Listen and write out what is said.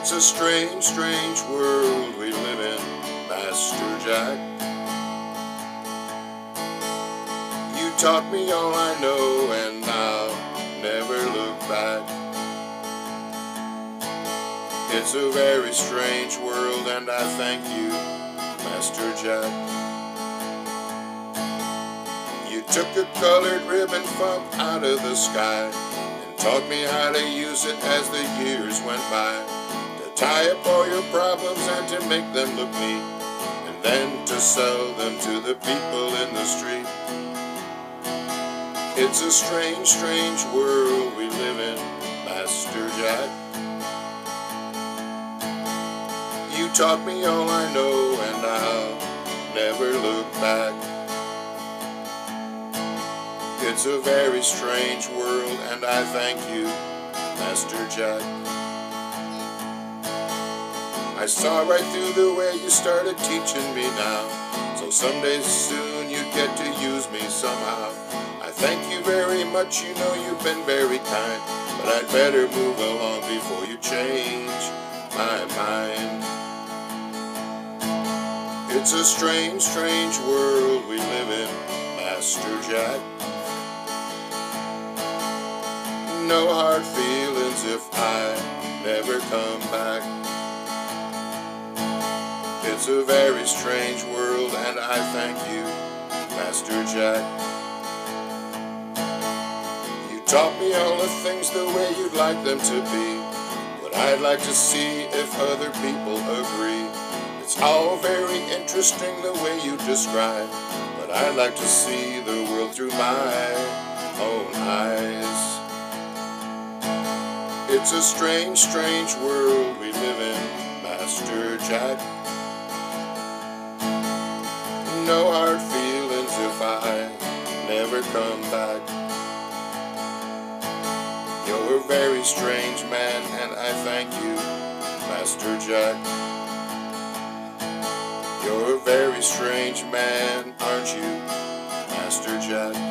It's a strange, strange world we live in, Master Jack. You taught me all I know, and I'll never look back. It's a very strange world, and I thank you, Master Jack. You took a colored ribbon from out of the sky and taught me how to use it as the years went by, to tie up all your problems and to make them look neat, and then to sell them to the people in the street. It's a strange, strange world we live in, Master Jack. You taught me all I know, and I'll never look back. It's a very strange world, and I thank you, Master Jack. I saw right through the way you started teaching me now, so someday soon you'd get to use me somehow. I thank you very much, you know you've been very kind, but I'd better move along before you change my mind. It's a strange, strange world we live in, Master Jack. No hard feelings if I never come back. It's a very strange world, and I thank you, Master Jack. You taught me all the things the way you'd like them to be, but I'd like to see if other people agree. It's all very interesting the way you describe, but I'd like to see the world through my own eyes. It's a strange, strange world we live in, Master Jack. No hard feelings if I never come back. You're a very strange man, and I thank you, Master Jack. You're a very strange man, aren't you, Master Jack?